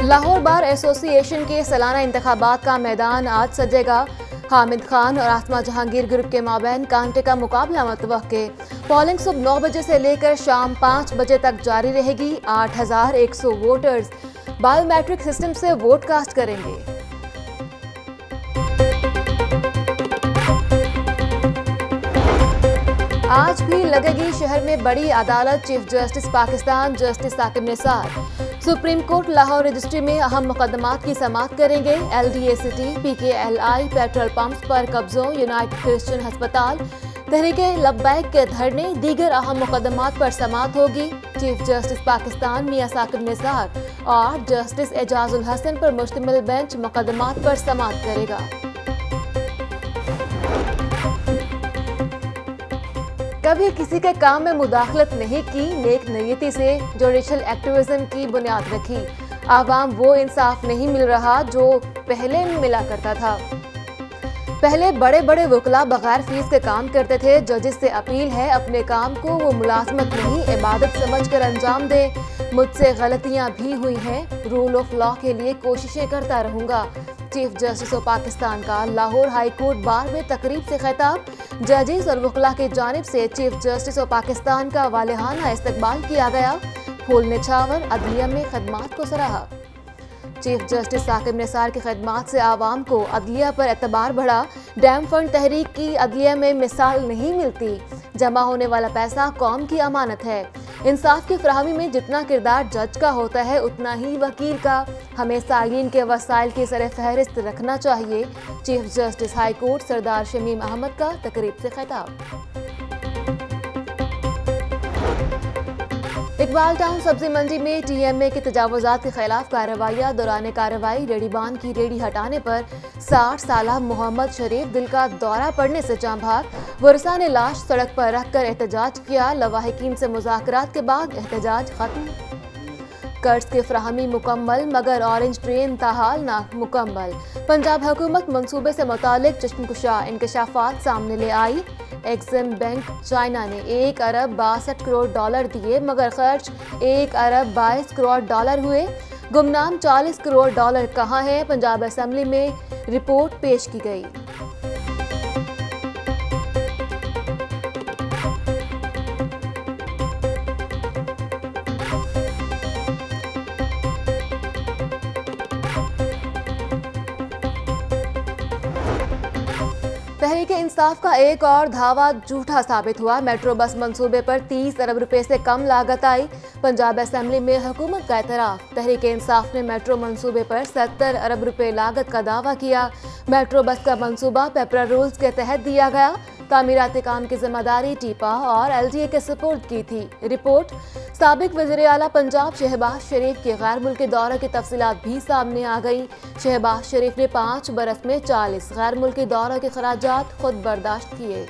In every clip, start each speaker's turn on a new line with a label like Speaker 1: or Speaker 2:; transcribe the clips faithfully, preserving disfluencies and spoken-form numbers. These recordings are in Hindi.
Speaker 1: लाहौर बार एसोसिएशन के सालाना इंतखाबात का मैदान आज सजेगा। हामिद खान और आसमा जहांगीर ग्रुप के माबैन कांटे का मुकाबला मुतवक्के। पोलिंग सुबह नौ बजे से लेकर शाम पाँच बजे तक जारी रहेगी। आठ हजार एक सौ वोटर्स बायोमेट्रिक सिस्टम से वोट कास्ट करेंगे। आज भी लगेगी शहर में बड़ी अदालत। Chief justice Pakistan justice Saqib Nisar supreme court Lahore registry में अहम मुकदमात की समाअत करेंगे। L D A city, P K L I, petrol pumps पर कब्जों, यूनाइटेड क्रिश्चियन अस्पताल, तहरीके लब्बैक के धरने, दीगर अहम मुकदमात पर समाअत होगी। चीफ जस्टिस पाकिस्तान मियां साकिब निसार और जस्टिस एजाजुल हसन पर मुश्तमिल बेंच मुकदमात पर समाअत करेगा। कभी किसी के काम में मुदाखलत नहीं की, नेक नीयती से जुडिशल एक्टिविज्म की बुनियाद रखी। आवाम वो इंसाफ नहीं मिल रहा जो पहले मिला करता था। पहले बड़े बड़े वकला बगैर फीस के काम करते थे। जजेस से अपील है अपने काम को वो मुलाजमत नहीं इबादत समझकर अंजाम दे। मुझसे गलतियां भी हुई हैं, रूल ऑफ लॉ के लिए कोशिशें करता रहूंगा। चीफ जस्टिस ऑफ पाकिस्तान का लाहौर हाई कोर्ट बार में तकरीब से खिताब। जजेस और वकला की जानिब से चीफ जस्टिस ऑफ पाकिस्तान का वालेहाना इस्तकबाल किया गया। फूल निछावर अदलिया में खदमात को सराहा। चीफ जस्टिस साकिब निसार की खदमात से आवाम को अदलिया पर एतबार बढ़ा। डैम फंड तहरीक की अदलिया में मिसाल नहीं मिलती। जमा होने वाला पैसा कौम की अमानत है। इंसाफ की फराहमी में जितना किरदार जज का होता है उतना ही वकील का। हमें सालीन के वसाइल की सर फहरिस्त रखना चाहिए। Chief justice high court Sardar Shamim Ahmad का तकरीब से खिताब। इकबाल टाउन सब्जी मंडी में टी एम ए के तजावुजात के खिलाफ कार्रवाइयाँ। दौरान कार्रवाई रेडीबान की रेडी हटाने पर साठ साला मोहम्मद शरीफ दिल का दौरा पड़ने से जाँ भाग। वरसा ने लाश सड़क पर रखकर एहतजाज किया। लवाहिकीन से मुज़ाकरात के बाद एहतजाज खत्म। कर्ज की फ्राहमी मुकम्मल मगर ऑरेंज ट्रेन ताहाल ना मुकम्मल। पंजाब हुकूमत मंसूबे से मुतालिक चश्मकुशा इंकशाफात सामने ले आई। एक्सिम बैंक चाइना ने एक अरब बासठ करोड़ डॉलर दिए मगर खर्च एक अरब बाईस करोड़ डॉलर हुए। गुमनाम चालीस करोड़ डॉलर कहाँ है? पंजाब असेंबली में रिपोर्ट पेश की गई। तहरीके इंसाफ का एक और धावा झूठा साबित हुआ। मेट्रो बस मंसूबे पर तीस अरब रुपए से कम लागत आई। पंजाब असेंबली में हुकूमत का एतराफ। तहरीके इंसाफ ने मेट्रो मंसूबे पर सत्तर अरब रुपए लागत का दावा किया। मेट्रो बस का मंसूबा पेपरा रूल्स के तहत दिया गया। तामीराती काम की जिम्मेदारी टीपा और एल डी ए के सुपुर्द की थी। रिपोर्ट साबिक वज़ीर आला पंजाब शहबाज शरीफ के गैर मुल्की दौरे की तफसीलात भी सामने आ गई। शहबाज शरीफ ने पाँच बरस में चालीस गैर मुल्की दौरों के खराजात खुद बर्दाश्त किए।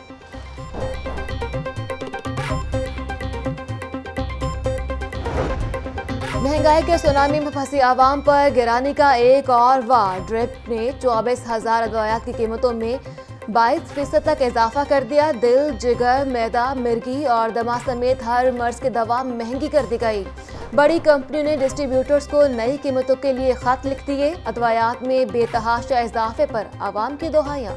Speaker 1: महंगाई के सुनामी में फंसी आवाम पर गिरानी का एक और वार। ड्रिप ने चौबीस हजार अद्वियात की कीमतों में बाईस फीसद तक इजाफा कर दिया। दिल, जिगर, मैदा, मिर्गी और दमा समेत हर मर्ज की दवा महंगी कर दी गई। बड़ी कंपनी ने डिस्ट्रीब्यूटर्स को नई कीमतों के लिए खत लिख दिए। अद्वियात में बेतहाशा इजाफे पर आवाम की दुहाइयां।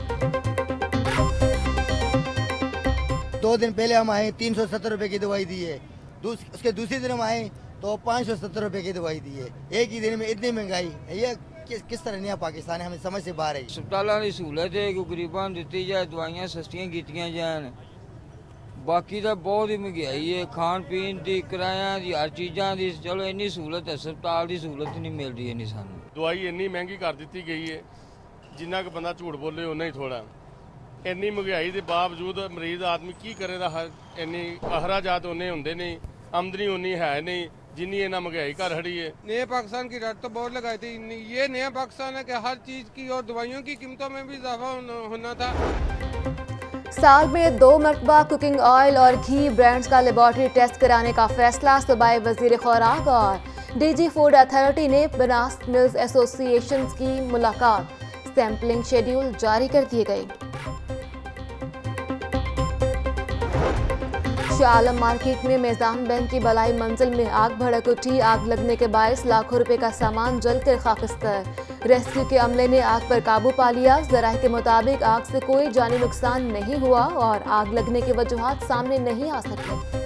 Speaker 2: दो दिन पहले हम आए तीन सौ सत्तर रुपए की दवाई दी है। दूस, उसके दूसरे दिन हम आए तो पाँच सौ सत्तर रुपए की दवाई दी है। एक ही दिन में इतनी महंगाई ये किस किस तरह नहीं पाकिस्तान है, हमें समझ से बाहर है।
Speaker 3: अस्पतालों की सहूलत है कि गरीबों दी जाए, दवाइयां सस्तियां कीतियां जान। बाकी तो बहुत ही महंगाई है, खान पीन की, किराया की, हर चीज़ों की। चलो इन्नी सहूलत अस्पताल की सहूलत नहीं मिलती है सानू।
Speaker 4: दवाई इन्नी महंगी कर दी गई है, जिन्ना को बंदा झूठ बोले उन्ना ही थोड़ा। इन्नी महंगाई के बावजूद मरीज आदमी की करेगा? इन्नी अखराजात उन्ने होंगे नहीं, आमदनी उन्नी है नहीं जिन्नी इन्ना महंगाई कर खड़ी है।
Speaker 5: नए पाकिस्तान की रट तो बहुत लगाई थी। ये नया पाकिस्तान है कि हर चीज़ की और दवाइयों की कीमतों में भी इजाफा होना था।
Speaker 1: साल में दो मरतबा कुकिंग ऑयल और घी ब्रांड्स का लेबॉर्ट्री टेस्ट कराने का फैसला। सूबाई वजीर खुराक और डी जी फूड अथॉरिटी ने बनास मिल्स एसोसिएशन की मुलाकात। सैम्पलिंग शेड्यूल जारी कर दिए गए। शाह आलम मार्केट में मेज़ान बैंक की बलाई मंजिल में आग भड़क उठी। आग लगने के बायस लाखों रुपए का सामान जलकर खाकिस्तान। रेस्क्यू के अमले ने आग पर काबू पा लिया। ज़राए के मुताबिक आग से कोई जानी नुकसान नहीं हुआ और आग लगने की वजूहात सामने नहीं आ सकी।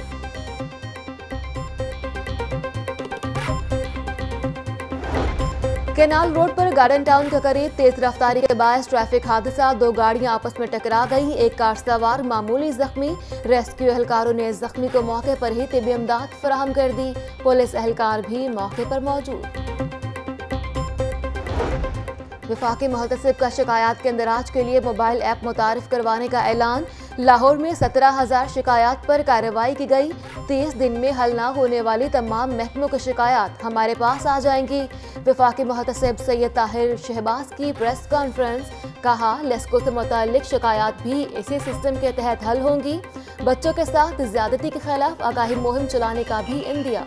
Speaker 1: केनाल रोड पर गार्डन टाउन के करीब तेज रफ्तारी के बायस ट्रैफिक हादसा। दो गाड़ियां आपस में टकरा गई। एक कार सवार मामूली जख्मी। रेस्क्यू एहलकारों ने जख्मी को मौके पर ही तिब्बी इमदाद फराहम कर दी। पुलिस एहलकार भी मौके पर मौजूद। वफाकी मुहतसिब का शिकायत के इंदराज के लिए मोबाइल ऐप मुतारिफ करवाने का ऐलान। लाहौर में सत्रह हजार शिकायत पर कार्रवाई की गई। तीस दिन में हल न होने वाली तमाम महकमों की शिकायत हमारे पास आ जाएंगी। वफाकी मुहतसिब सैयद ताहिर शहबाज की प्रेस कॉन्फ्रेंस। कहा, लेस्को से मुताल्लिक शिकायत भी इसी सिस्टम के तहत हल होंगी। बच्चों के साथ ज्यादती के खिलाफ आगाही मुहिम चलाने का भी इंदिया।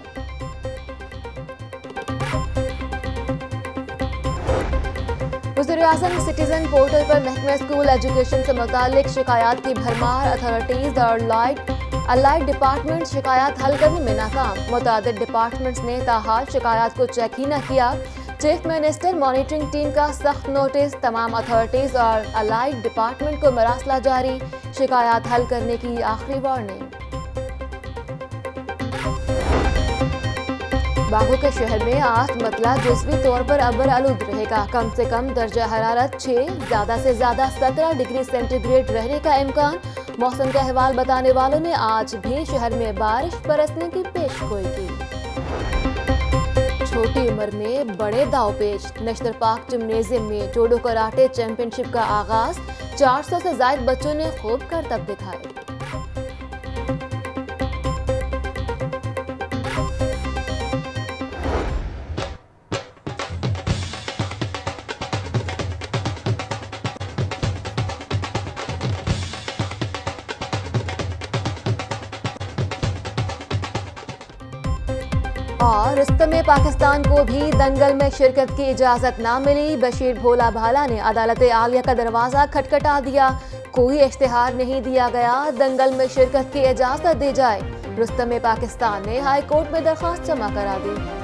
Speaker 1: वज़ीर-ए-आज़म सिटीजन पोर्टल पर महकमा स्कूल एजुकेशन से मुताल्लिक शिकायत की भरमार। अथॉरिटीज और लाइट अलाइड डिपार्टमेंट शिकायत हल करने में नाकाम। मुतादिद डिपार्टमेंट्स ने ताहाल शिकायत को चेक ही न किया। चीफ मिनिस्टर मॉनिटरिंग टीम का सख्त नोटिस। तमाम अथॉरिटीज और अलाइड डिपार्टमेंट को मरासला जारी। शिकायत हल करने की आखिरी वार्निंग। बागों के शहर में आज मतला जुज़वी तौर पर अब्बर आलूद रहेगा। कम से कम दर्जा हरारत छः, ज़्यादा से ज़्यादा सत्रह डिग्री सेंटीग्रेड रहने का इम्कान। मौसम का अहवाल बताने वालों ने आज भी शहर में बारिश बरसने की पेशगोई की। छोटी उम्र में बड़े दावपेच। नेशनल पार्क जिम्नेजियम में जूडो कराटे चैंपियनशिप का आगाज। चार सौ से ज्यादा बच्चों ने खूब करतब दिखाए। और रुस्तम पाकिस्तान को भी दंगल में शिरकत की इजाजत ना मिली। बशीर भोला भाला ने अदालत आलिया का दरवाजा खटखटा दिया। कोई इश्तिहार नहीं दिया गया, दंगल में शिरकत की इजाजत दी जाए। रुस्तम पाकिस्तान ने हाई कोर्ट में दरख्वास्त जमा करा दी।